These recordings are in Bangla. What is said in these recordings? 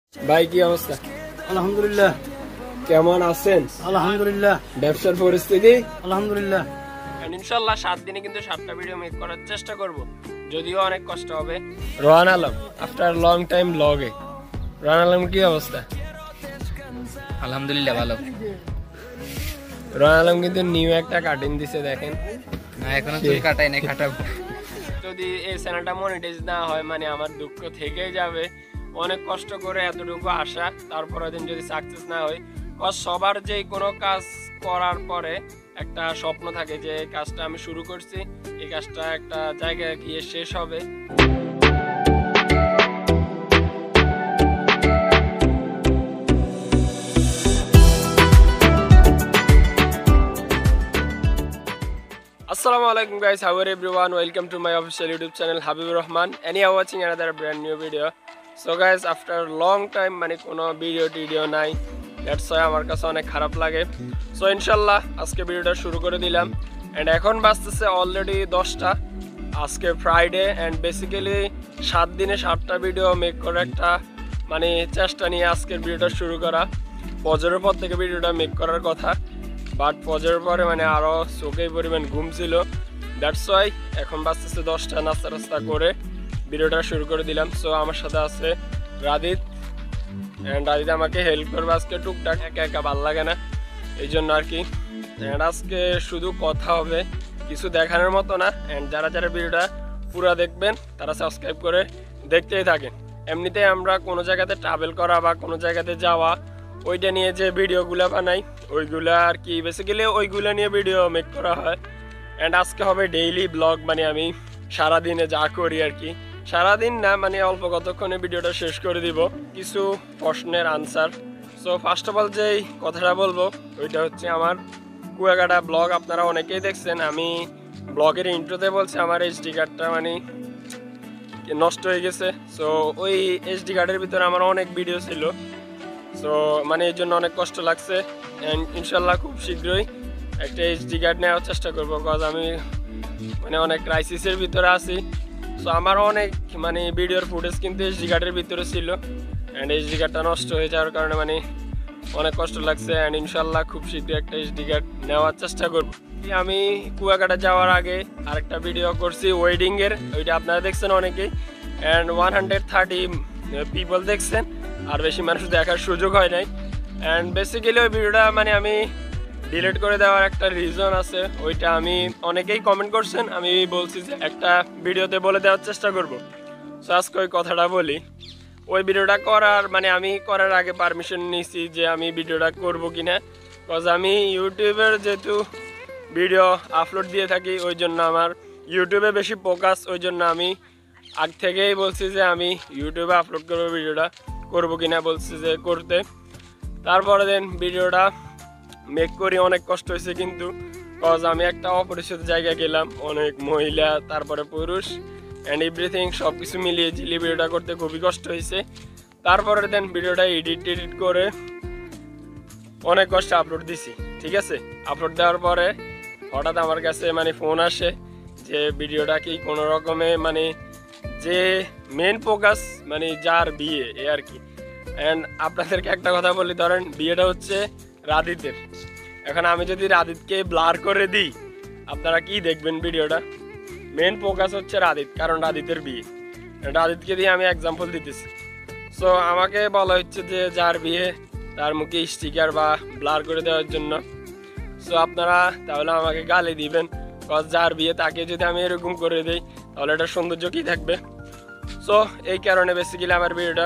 ভাই কি অবস্থা? আলহামদুলিল্লাহ। কেমন আছেন? আলহামদুলিল্লাহ। ব্যবসার পরিস্থিতি? আলহামদুলিল্লাহ। ইনশাআল্লাহ 7 দিনে কিন্তু 7টা ভিডিও মেক করার চেষ্টা করব, যদিও অনেক কষ্ট হবে। Rohan Alam after long time ব্লগে। রোহান আলম কি অবস্থা? আলহামদুলিল্লাহ ভালো। রোহান আলম কিন্তু নিউ একটা কাটিং দিছে, দেখেন। না এখনো চুল কাটাই নাই, কাটাবো। যদি এই চ্যানেলটা মনিটাইজ না হয় মানে আমার দুঃখ থেকেই যাবে। অনেক কষ্ট করে এতটুকু আসা, তারপরে দিন যদি সাকসেস না হয়, সবার যে কোনো কাজ করার পরে একটা স্বপ্ন থাকে যে এই কাজটা আমি শুরু করছি, এই কাজটা একটা জায়গায় গিয়ে শেষ হবে। Assalamu alaikum guys, how are everyone? Welcome to my official YouTube channel Habibur Rahman, and you are watching another brand new video. So guys, after long time মানে কোনো ভিডিও নাই, that's why আমার কাছে অনেক খারাপ লাগে। So ইনশাআল্লাহ আজকে ভিডিওটা শুরু করে দিলাম, and এখন বাজতেছে অলরেডি 10টা। আজকে ফ্রাইডে, and বেসিক্যালি 7 দিনে 7টা ভিডিও মেক করার একটা মানে চেষ্টা নিয়ে আজকের ভিডিওটা শুরু করা। ফজরের পর থেকে ভিডিওটা মেক করার কথা, বাট ফজরের পরে মানে আরও চোখেই পরিমাণ ঘুম ছিল, দ্যাটস ওয়াই এখন বাজতেছে 10টা। নাস্তা করে ভিডিওটা শুরু করে দিলাম। সো আমার সাথে আছে রাদিত, অ্যান্ড রাদিত আমাকে হেল্প করবে আজকে টুকটাক, একা একা ভালো লাগে না, এই জন্য আর কি। অ্যান্ড আজকে শুধু কথা হবে, কিছু দেখানোর মতো না। অ্যান্ড যারা যারা ভিডিওটা পুরো দেখবেন তারা সাবস্ক্রাইব করে দেখতেই থাকেন। এমনিতে আমরা কোনো জায়গাতে ট্রাভেল করা বা কোনো জায়গাতে যাওয়া, ওইটা নিয়ে যে ভিডিওগুলো বানাই ওইগুলো আর কি, বেসিক্যালি ওইগুলো নিয়ে ভিডিও মেক করা হয়। অ্যান্ড আজকে হবে ডেইলি ব্লগ, মানে আমি সারাদিনে যা করি আর কি, সারাদিন না মানে অল্প কতক্ষণে ভিডিওটা শেষ করে দিব, কিছু প্রশ্নের answer. So first of all যেই কথাটা বলবো ওইটা হচ্ছে আমার কুয়াকাটা ব্লগ। আপনারা অনেকেই দেখছেন, আমি ব্লগের ইন্ট্রোতে বলছি আমার এইচডি কার্ডটা মানে নষ্ট হয়ে গেছে। সো ওই এইচডি কার্ডের ভিতরে আমার অনেক ভিডিও ছিল, সো মানে এই জন্য অনেক কষ্ট লাগছে। অ্যান্ড ইনশাল্লাহ খুব শীঘ্রই একটা এইচডি কার্ড নেওয়ার চেষ্টা করবো, কজ আমি মানে অনেক ক্রাইসিসের ভিতরে আছি। সো আমার অনেক মানে ভিডিওর ফুটেজ কিন্তু এইচডি কার্ডের ভিতরে ছিল, অ্যান্ড এইচডি কার্ডটা নষ্ট হয়ে যাওয়ার কারণে মানে অনেক কষ্ট লাগছে। অ্যান্ড ইনশাল্লাহ খুব শীঘ্রই একটা এইচডি কার্ড নেওয়ার চেষ্টা করবো। আমি কুয়াকাটা যাওয়ার আগে আরেকটা ভিডিও করছি ওয়েডিংয়ের, ওইটা আপনারা দেখছেন অনেকেই, অ্যান্ড 130 পিপল দেখছেন, আর বেশি মানুষ দেখার সুযোগ হয় নাই। অ্যান্ড বেসিক্যালি ওই ভিডিওটা মানে আমি ডিলিট করে দেওয়ার একটা রিজন আছে, ওইটা আমি অনেকেই কমেন্ট করছেন, আমি বলছি যে একটা ভিডিওতে বলে দেওয়ার চেষ্টা করব। সো আজকে ওই কথাটা বলি। ওই ভিডিওটা করার মানে আমি করার আগে পারমিশন নিয়েছি যে আমি ভিডিওটা করব কিনা, বিকজ আমি ইউটিউবের যেহেতু ভিডিও আপলোড দিয়ে থাকি, ওই জন্য আমার ইউটিউবে বেশি ফোকাস, ওই জন্য আমি আগ থেকেই বলছি যে আমি ইউটিউবে আপলোড করবো, ভিডিওটা করবো কিনা বলছি যে করতে। তারপরে দেন ভিডিওটা মেক করি, অনেক কষ্ট হয়েছে কিন্তু, কজ আমি একটা অপরিচিত জায়গায় গেলাম, অনেক মহিলা তারপরে পুরুষ অ্যান্ড এভরিথিং সব কিছু মিলিয়ে ঝিলিয়ে ভিডিওটা করতে খুবই কষ্ট হয়েছে। তারপরে দেন ভিডিওটা এডিট করে অনেক কষ্টে আপলোড দিছি, ঠিক আছে। আপলোড দেওয়ার পরে হঠাৎ আমার কাছে মানে ফোন আসে যে ভিডিওটা কি কোনো রকমে মানে যে মেন ফোকাস মানে যার বিয়ে এ আর কি। অ্যান্ড আপনাদেরকে একটা কথা বলি, ধরেন বিয়েটা হচ্ছে রাদিতের, এখন আমি যদি রাদিতকে ব্লার করে দিই আপনারা কি দেখবেন ভিডিওটা? মেন ফোকাস হচ্ছে রাদিত, কারণ রাদিতের বিয়ে, রাদিতকে দিয়ে আমি এক্সাম্পল দিতেছি। সো আমাকে বলা হচ্ছে যে যার বিয়ে তার মুখে স্টিকার বা ব্লার করে দেওয়ার জন্য। সো আপনারা তাহলে আমাকে গালি দিবেন, কজ যার বিয়ে তাকে যদি আমি এরকম করে দিই তাহলে এটার সৌন্দর্য কী থাকবে? সো এই কারণে বেসিক্যালি আমার ভিডিওটা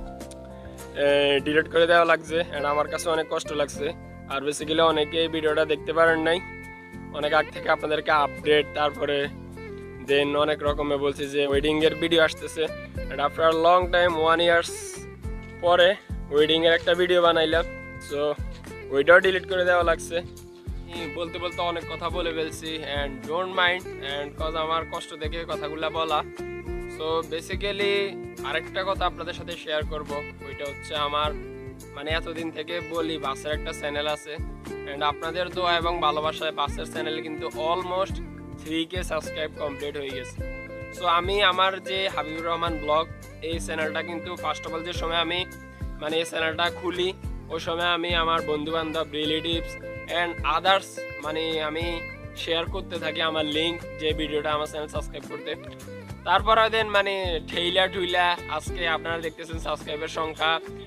ডিলিট করে দেওয়া লাগছে, অ্যান্ড আমার কাছে অনেক কষ্ট লাগছে। আর বেসিক্যালি অনেকে এই ভিডিওটা দেখতে পারেন নাই, অনেক আগ থেকে আপনাদেরকে আপডেট, তারপরে দেন অনেক রকমের বলছি যে ওয়েডিংয়ের ভিডিও আসতেছে। And after long time 1 years পরে ওয়েডিংয়ের একটা ভিডিও বানাইলাম, সো ওইটাও ডিলিট করে দেওয়া লাগছে। বলতে বলতে অনেক কথা বলে ফেলছি, and don't mind, and cause আমার কষ্ট দেখে কথাগুলো বলা। সো বেসিক্যালি আরেকটা কথা আপনাদের সাথে শেয়ার করব, ওইটা হচ্ছে আমার মানে এতদিন থেকে বলি বাসের একটা চ্যানেল আছে, অ্যান্ড আপনাদের দোয়া এবং ভালোবাসায় বাসের চ্যানেলে কিন্তু অলমোস্ট 3K সাবস্ক্রাইব কমপ্লিট হয়ে গেছে। সো আমি আমার যে হাবিবুর রহমান ব্লগ এই চ্যানেলটা কিন্তু ফার্স্ট অফ অল যে সময় আমি মানে এই চ্যানেলটা খুলি ওই সময় আমি আমার বন্ধু বান্ধব রিলেটিভস অ্যান্ড আদার্স মানে আমি শেয়ার করতে থাকি আমার লিঙ্ক যে ভিডিওটা আমার চ্যানেল সাবস্ক্রাইব করতে। তারপর দেন মানে ঠুইলা আজকে আপনারা দেখতেছেন সাবস্ক্রাইবের সংখ্যা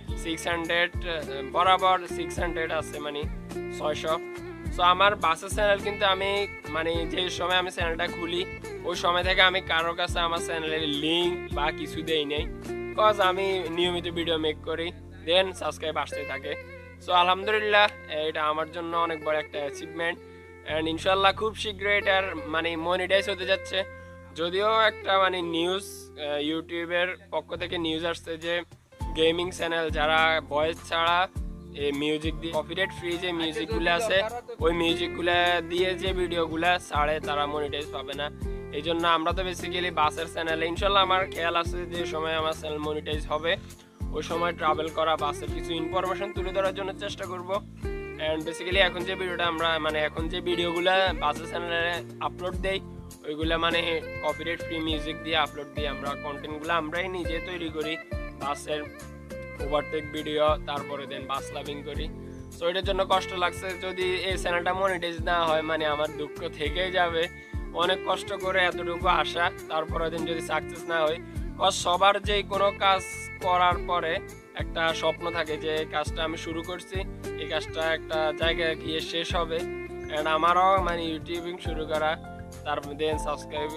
600 বরাবর 600 আছে মানে 600। সো আমার বাসের চ্যানেল কিন্তু আমি মানে যে সময় আমি চ্যানেলটা খুলি ওই সময় থেকে আমি কারোর কাছে আমার চ্যানেলের লিঙ্ক বা কিছু দেই নেই, বিকজ আমি নিয়মিত ভিডিও মেক করি, দেন সাবস্ক্রাইব আসতে থাকে। সো আলহামদুলিল্লাহ এটা আমার জন্য অনেক বড় একটা অ্যাচিভমেন্ট অ্যান্ড ইনশাল্লাহ খুব শীঘ্রই এটার মানে মনিটাইজ হতে যাচ্ছে। যদিও একটা মানে নিউজ ইউটিউবের পক্ষ থেকে নিউজ আসছে যে গেমিং চ্যানেল যারা ভয়েস ছাড়া এই মিউজিক দিয়ে কপিরাইট ফ্রি যে মিউজিকগুলো আছে ওই মিউজিকগুলো দিয়ে যে ভিডিওগুলো ছাড়ে তারা মনিটাইজ পাবে না। এই জন্য আমরা তো বেসিক্যালি বাসের চ্যানেলে ইনশাল্লাহ আমার খেয়াল আছে যে সময় আমার চ্যানেল মনিটাইজ হবে ওই সময় ট্রাভেল করা বাসের কিছু ইনফরমেশন তুলে ধরার জন্য চেষ্টা করব। অ্যান্ড বেসিক্যালি এখন যে ভিডিওটা আমরা মানে এখন যে ভিডিওগুলো বাসের চ্যানেলে আপলোড দেই ওইগুলো মানে কপিরাইট ফ্রি মিউজিক দিয়ে আপলোড দিই। আমরা কন্টেন্টগুলো আমরাই নিজে তৈরি করি, বাসের ওভারটেক ভিডিও, তারপরে দেন বাস লাভিং করি। সো এটার জন্য কষ্ট লাগছে, যদি এই চ্যানেলটা মনিটাইজ না হয় মানে আমার দুঃখ থেকেই যাবে। অনেক কষ্ট করে এতটুকু আসা, তারপরে দিন যদি সাকসেস না হয়, সবার যে কোনো কাজ করার পরে একটা স্বপ্ন থাকে যে কাজটা আমি শুরু করছি এই কাজটা একটা জায়গায় গিয়ে শেষ হবে। অ্যান্ড আমারও মানে ইউটিউবিং শুরু করা, তারপর দেন সাবস্ক্রাইব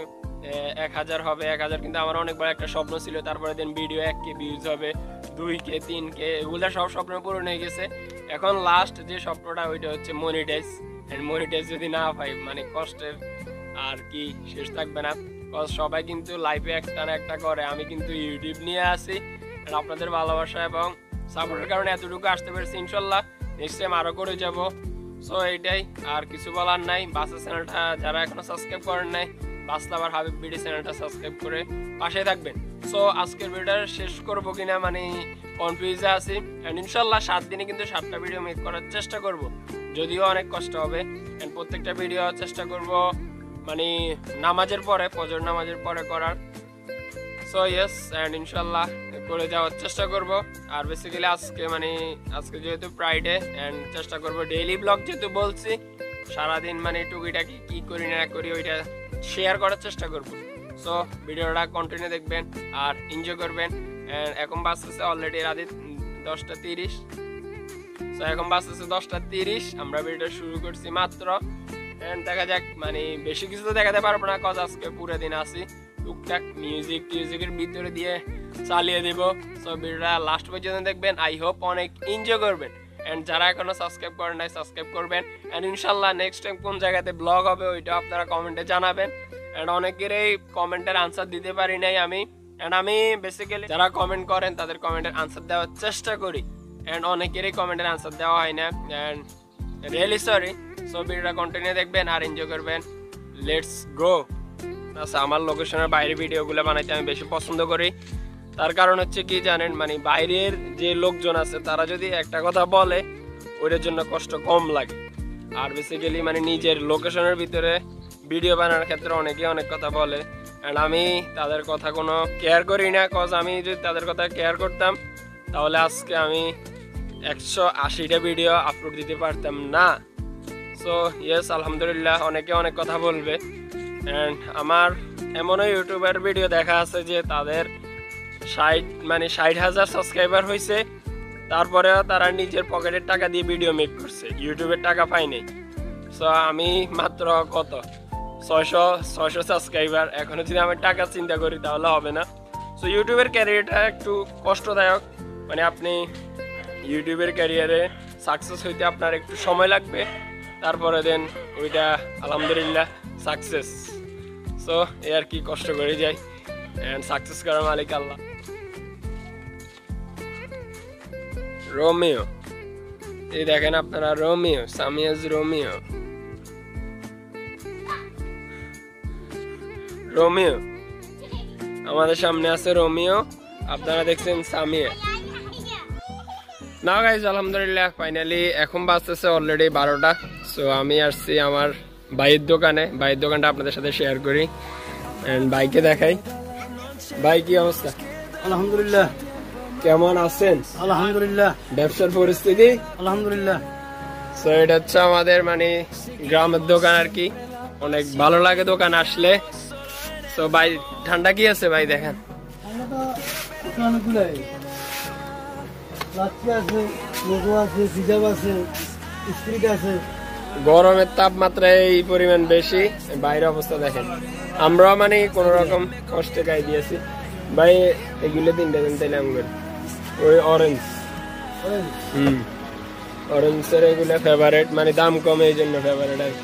1000 হবে, 1000 কিন্তু আমার অনেক বড় একটা স্বপ্ন ছিল। তারপরে দেন ভিডিও 1K ভিউজ হবে, 2K 3K, এগুলো সব স্বপ্ন পূরণ হয়ে গেছে। এখন লাস্ট যে স্বপ্নটা ওইটা হচ্ছে মনিটাইজ। অ্যান্ড মনিটাইজ যদি না পাই মানে কষ্টের আর কি শেষ থাকবে না, কজ সবাই কিন্তু লাইফে একটা না একটা করে। আমি কিন্তু ইউটিউব নিয়ে আসি, আপনাদের ভালোবাসা এবং সাপোর্টের কারণে এতটুকু আসতে পেরেছি। ইনশাল্লাহ নেক্সট টাইম আরও করে যাব। সো এইটাই, আর কিছু বলার নাই। বাসের চ্যানেলটা যারা এখনো সাবস্ক্রাইব করেন নাই, বাস লাভার হাবিব বিডি চ্যানেলটা সাবস্ক্রাইব করে পাশে থাকবেন। সো আজকের ভিডিওটা শেষ করবো কিনা মানে কনফিউজে আছি। অ্যান্ড ইনশাল্লাহ 7 দিনে কিন্তু 7টা ভিডিও মেক করার চেষ্টা করব, যদিও অনেক কষ্ট হবে। অ্যান্ড প্রত্যেকটা ভিডিও চেষ্টা করব মানে নামাজের পরে, ফজর নামাজের পরে করার। সো ইয়েস, অ্যান্ড ইনশাল্লাহ করে যাওয়ার চেষ্টা করব। আর বেসিক্যালি আজকে যেহেতু ফ্রাইডে, অ্যান্ড চেষ্টা করব ডেইলি ব্লগ যেহেতু বলছি সারাদিন মানে টুকিটাকি কি করি না করি ওইটা শেয়ার করার চেষ্টা করব। সো ভিডিওটা কন্টিনিউ দেখবেন আর এনজয় করবেন। এখন বাজতেছে অলরেডি রাতে 10:30। সো এখন বাজতেছে 10:30, আমরা ভিডিওটা শুরু করছি মাত্র। অ্যান্ড দেখা যাক, মানে বেশি কিছু তো দেখাতে পারবো না, কজ আজকে পুরো দিন আসি, টুকটাক টিউজিকের ভিতরে দিয়ে চালিয়ে দেব। সো ভিডিওটা লাস্ট পর্যন্ত দেখবেন, আই হোপ অনেক এনজয় করবেন। অ্যান্ড যারা এখনো সাবস্ক্রাইব করেন নাই সাবস্ক্রাইব করবেন। অ্যান্ড ইনশাল্লাহ নেক্সট টাইম কোন জায়গাতে ব্লগ হবে ওইটা আপনারা কমেন্টে জানাবেন। অ্যান্ড অনেকেরই কমেন্টের আনসার দিতে পারি নাই আমি। অ্যান্ড আমি বেসিক্যালি যারা কমেন্ট করেন তাদের কমেন্টের আনসার দেওয়ার চেষ্টা করি, অ্যান্ড অনেকেরই কমেন্টের আনসার দেওয়া হয় না, অ্যান্ড রিয়েলি সরি। সো ভিডিওটা কন্টিনিউ দেখবেন আর এনজয় করবেন। Let's go. আচ্ছা, আমার লোকেশনের বাইরে ভিডিওগুলো বানাইতে আমি বেশি পছন্দ করি। তার কারণ হচ্ছে কি জানেন, মানে বাইরের যে লোকজন আছে তারা যদি একটা কথা বলে ওইটার জন্য কষ্ট কম লাগে। আর বেসিক্যালি মানে নিজের লোকেশনের ভিতরে ভিডিও বানানোর ক্ষেত্রে অনেকেই অনেক কথা বলে, অ্যান্ড আমি তাদের কথা কোনো কেয়ার করি না। কজ আমি যদি তাদের কথা কেয়ার করতাম তাহলে আজকে আমি 180টা ভিডিও আপলোড দিতে পারতাম না। সো ইয়েস, আলহামদুলিল্লাহ অনেকে অনেক কথা বলবে। অ্যান্ড আমার এমনও ইউটিউবের ভিডিও দেখা আছে যে তাদের 60,000 সাবস্ক্রাইবার হয়েছে, তারপরেও তারা নিজের পকেটের টাকা দিয়ে ভিডিও মেক করছে, ইউটিউবের টাকা পাই নাই। সো আমি মাত্র কত 600 সাবস্ক্রাইবার, এখনো যদি আমি টাকা চিন্তা করি তাহলে হবে না। সো ইউটিউবের ক্যারিয়ারটা একটু কষ্টদায়ক, মানে আপনি ইউটিউবের ক্যারিয়ারে সাকসেস হইতে আপনার একটু সময় লাগবে, তারপরে দেন ওইটা আলহামদুলিল্লাহ সাকসেস। সো এ আর কি, কষ্ট করে যাই, অ্যান্ড সাকসেস করার মালিক আল্লাহ। রোমিও, এই দেখেন আপনারা রোমিও, সামিয়াজ রোমিও, রোমিও আমাদের সামনে আছে রোমিও, আপনারা দেখছেন সামিয়া। না গাইজ, আলহামদুলিল্লাহ ফাইনালি এখন বাজতেছে অলরেডি 12টা। সো আমি আসছি আমার ভাইয়ের দোকানে, ভাইয়ের দোকানটা আপনাদের সাথে শেয়ার করি, এন্ড বাইকে দেখাই। ভাই কি অবস্থা? আলহামদুলিল্লাহ কেমন আছেন? আলহামদুলিল্লাহ। ব্যবসার পরিস্থিতি? আলহামদুলিল্লাহ। সো এটা হচ্ছে আমাদের মানে গ্রামের দোকান আর কি, অনেক ভালো লাগে দোকান আসলে। তো ভাই ঠান্ডা কি আছে ভাই দেখেন? গরমের তাপমাত্রা এই পরিমাণ বেশি, বাইরে অবস্থা দেখেন। আমরা মানে কোন রকম কষ্টে খাই দিয়েছি ভাই। এগুলো তিনটা দিন তাইলে আমাদের ওই অরেঞ্জ অরেঞ্জের এগুলো ফেভারিট, মানে দাম কমে এই জন্য ফেভারিট আর কি।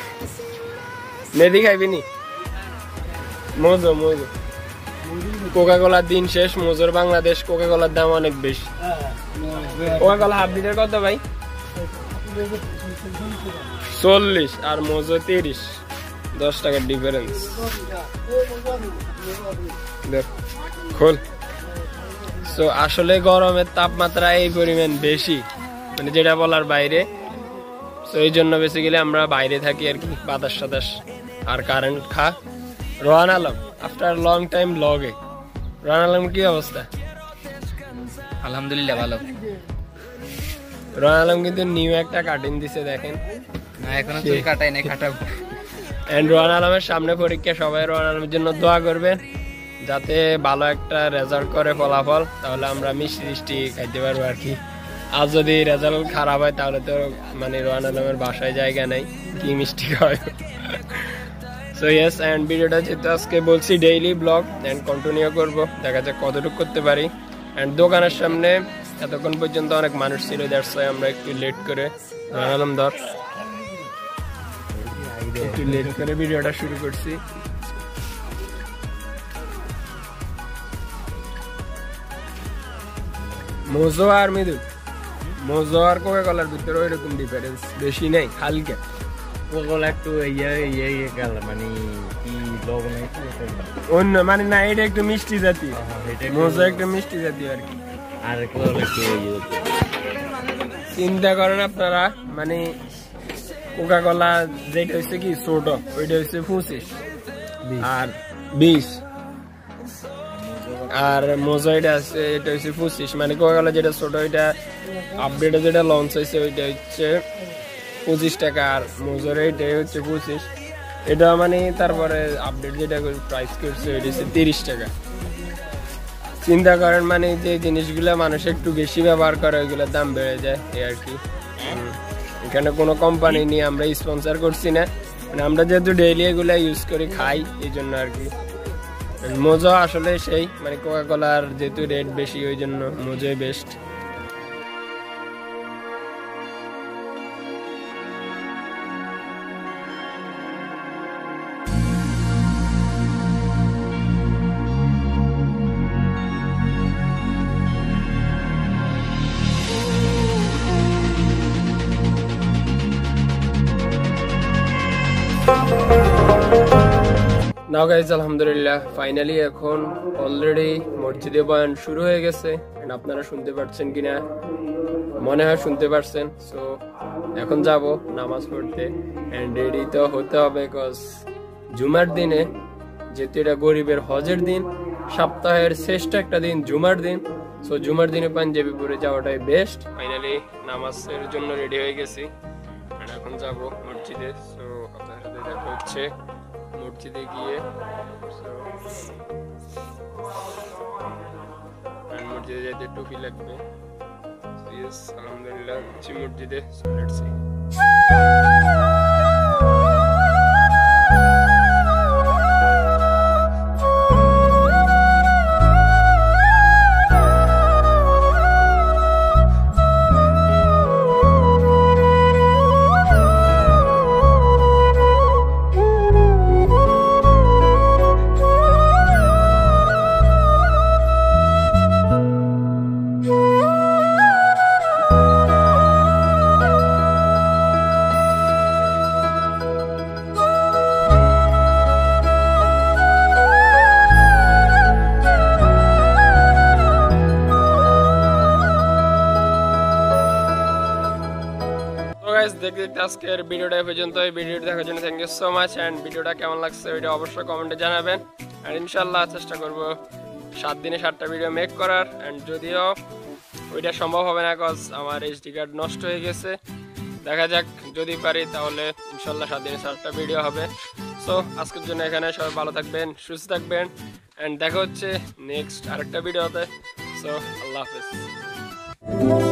মেদি খাইবি নি? মজো মজো কোকা কোলার দিন শেষ, মজোর বাংলাদেশ। কোকা কোলার দাম অনেক বেশি। কোকা কোলা হাফ লিটার কত ভাই? 40 আর মজো 30, 10 টাকার ডিফারেন্স। খোল। তো আসলে গরমের তাপমাত্রা এই পরিমাণ বেশি, মানে যেটা বলার বাইরে। তো এই জন্য বেসিক্যালি আমরা বাইরে থাকি আর কি, বাতাস সাতাস আর কারেন্ট খা। Rohan Alam after long time ব্লগে। রোহান আলম কি অবস্থা? আলহামদুলিল্লাহ ভালো। রোহান আলম কিন্তু নিউ একটা কাটিং দিছে দেখেন। না এখনো চুল কাটাই নাই, কাটাবো। এন্ড রোহান আলমের সামনে পরীক্ষা, সবাই রোহান আলমের জন্য দোয়া করবেন যাতে ভালো একটা রেজাল্ট করে ফলাফল, তাহলে আমরা মিষ্টি মিষ্টি খাইতে পারবো আর কি। আর যদি রেজাল্ট খারাপ হয় তাহলে তো মানে রোহান আলমের বাসায় জায়গা নাই, কি মিষ্টি খাওয়ায়। সো ইয়েস, এন্ড ভিডিওটা যেহেতু আজকে বলছি ডেইলি ব্লগ এন্ড কন্টিনিউ করবো, দেখা যাক কতটুকু করতে পারি। এন্ড দোকানের সামনে এতক্ষণ পর্যন্ত অনেক মানুষ ছিল, দ্যাটস ওয়াই আমরা একটু লেট করে রোহান আলম ধর একটু লেট করে ভিডিওটা শুরু করছি। মোজো আর মৃদু, মোজো আর কোকা কোলার ভিতরে ওইরকম ডিফারেন্স বেশি নেই, হালকা। কোকা একটু মানে কি লবণ অন্য মানে না, এটা একটু মিষ্টি জাতীয়, মোজো একটু মিষ্টি জাতীয় আর কি। আর কোকা একটু চিন্তা করেন আপনারা, মানে কোকা কোলা যেটা হচ্ছে কি ছোট, ওইটা হচ্ছে 25 আর 20, আর মোজো এটা আছে এটা হচ্ছে 25। মানে কোকা কোলা যেটা ছোট, ওইটা আপডেটে যেটা লঞ্চ হয়েছে ওইটা হচ্ছে 25 টাকা, আর মোজোর এইটাই হচ্ছে 25। এটা মানে তারপরে আপডেট যেটা প্রাইস করছে ওইটা হচ্ছে 30 টাকা। চিন্তা করেন মানে যে জিনিসগুলো মানুষ একটু বেশি ব্যবহার করে ওইগুলোর দাম বেড়ে যায় এই আর কি। এখানে কোনো কোম্পানি নিয়ে আমরা স্পন্সর করছি না, মানে আমরা যেহেতু ডেইলি এগুলো ইউজ করি খাই এই জন্য আর কি। মোজো আসলে সেই মানে কোকা কোলার যেহেতু রেট বেশি ওই জন্য মোজোই বেস্ট। নাও গাইজ আলহামদুলিল্লাহ ফাইনালি এখন অলরেডি মসজিদে বয়ান শুরু হয়ে গেছে। আপনারা শুনতে পাচ্ছেন কিনা, মনে হয় শুনতে পারছেন। সো এখন যাব নামাজ পড়তে এন্ড রেডি তো হতে হবে, বিকজ জুমার দিনে যেহেতু এটা গরিবের হজের দিন, সপ্তাহের শ্রেষ্ঠ একটা দিন জুমার দিন। সো জুমার দিনে পাঞ্জাবি পরে যাওয়াটাই বেস্ট। ফাইনালি নামাজের জন্য রেডি হয়ে গেছি, এখন যাব মসজিদে। সো আপনার সাথে দেখা হচ্ছে মসজিদে গিয়ে। মসজিদে যেতে টুপি লাগবে। আলহামদুলিল্লাহ মসজিদে। দেখতে দেখতে আজকের ভিডিওটা পর্যন্ত। এই ভিডিওটা দেখার জন্য thank you so much. And ভিডিওটা কেমন লাগছে ওইটা অবশ্যই কমেন্টে জানাবেন। আর ইনশাআল্লাহ চেষ্টা করব 7 দিনে 7টা ভিডিও মেক করার। অ্যান্ড যদিও ওইটা সম্ভব হবে না, কজ আমার এইচডি কার্ড নষ্ট হয়ে গেছে। দেখা যাক, যদি পারি তাহলে ইনশাল্লাহ 7 দিনে 7টা ভিডিও হবে। সো আজকের জন্য এখানে সবাই ভালো থাকবেন, সুস্থ থাকবেন, অ্যান্ড দেখা হচ্ছে নেক্সট আরেকটা ভিডিওতে। সো আল্লাহ হাফেজ।